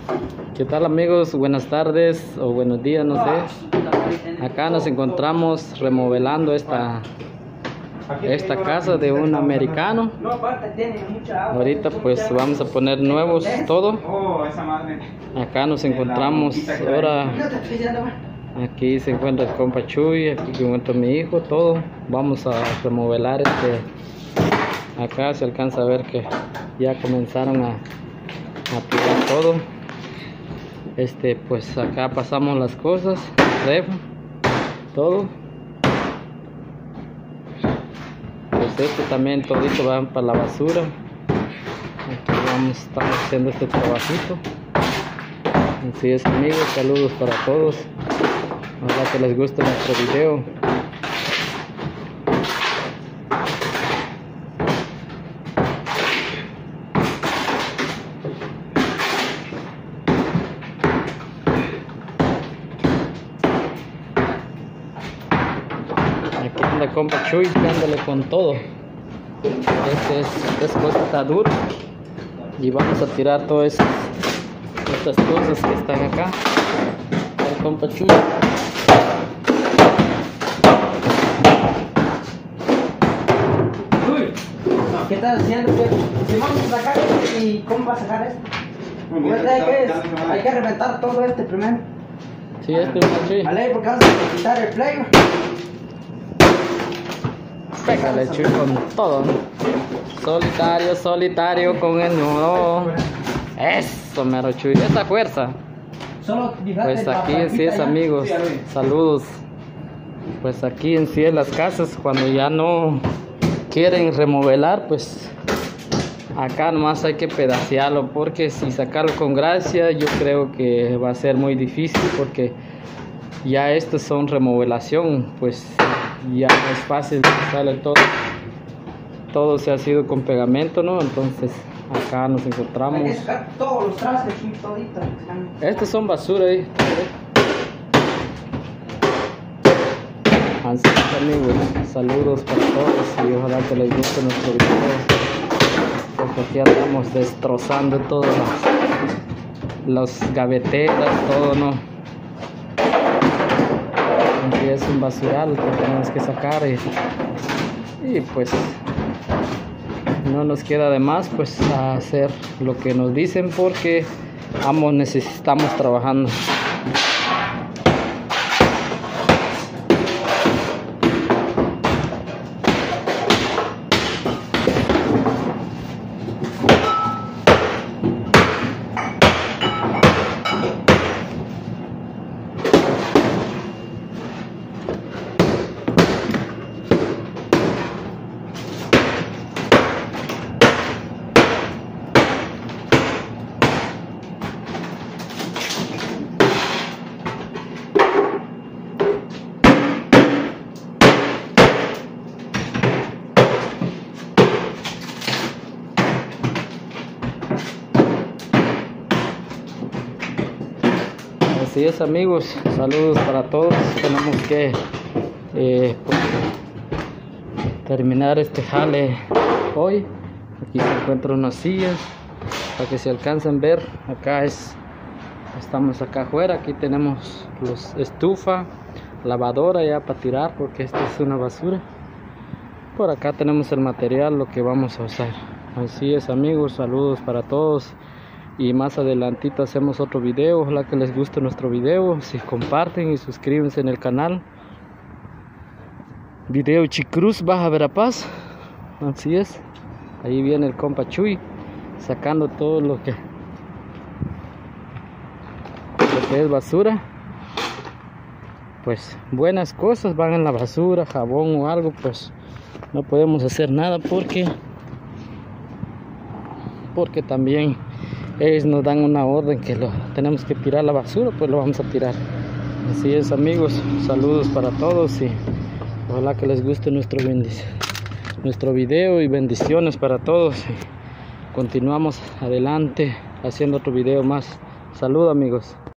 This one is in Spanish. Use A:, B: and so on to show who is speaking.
A: ¿Qué tal amigos? Buenas tardes o buenos días, no sé. Acá nos encontramos remodelando esta casa de un americano. Ahorita pues vamos a poner nuevos todo. Acá nos encontramos ahora. Aquí se encuentra el compa Chuy, aquí se encuentra mi hijo, todo. Vamos a remodelar acá se alcanza a ver que ya comenzaron a tirar todo. Pues acá pasamos las cosas, todo. Pues también todito va para la basura. Aquí estamos haciendo este trabajito. Así es amigos, saludos para todos. Ojalá que les guste nuestro video. Aquí anda compa Chuy, dándole con todo. Esta cosa está dura. Y vamos a tirar todas estas cosas que están acá. El compa Chuy.
B: ¿Qué estás haciendo? Si vamos a sacar ¿y cómo va a sacar esto? Hay que reventar todo primero.
A: Sí, Chuy.
B: Vale, porque vamos a quitar el play.
A: Pégale Chuy con todo. Solitario con el nudo. Eso mero Chuy, esa fuerza. Pues aquí en sí es amigos, saludos. Pues aquí en sí en las casas cuando ya no quieren remodelar, pues acá nomás hay que pedacearlo, porque si sacarlo con gracia yo creo que va a ser muy difícil, porque ya estos son remodelación, pues ya no es fácil que sale todo se ha sido con pegamento, ¿no? Entonces acá nos encontramos.
B: Hay que sacar todos los trastes y toditos.
A: Estos son basura ahí. Así es amigos, saludos para todos y ojalá que les guste nuestro video, porque aquí andamos destrozando todas las gaveteras, todo, ¿no? Aquí es un basural que tenemos que sacar y pues no nos queda de más pues hacer lo que nos dicen, porque ambos necesitamos trabajando. Así es amigos, saludos para todos. Tenemos que pues, terminar este jale hoy. Aquí se encuentran unas sillas para que se alcancen a ver. Estamos acá afuera. Aquí tenemos los estufa, lavadora ya para tirar, porque esta es una basura. Por acá tenemos el material, lo que vamos a usar. Así es amigos, saludos para todos. Y más adelantito hacemos otro video. Ojalá que les guste nuestro video. Si comparten y suscríbanse en el canal. Video Chicruz Baja Verapaz. Así es. Ahí viene el compa Chuy sacando todo lo que es basura. Pues buenas cosas van en la basura, jabón o algo, pues no podemos hacer nada porque también ellos nos dan una orden que lo tenemos que tirar a la basura, pues lo vamos a tirar. Así es amigos, saludos para todos y ojalá que les guste nuestro video y bendiciones para todos. Continuamos adelante haciendo otro video más. Saludos amigos.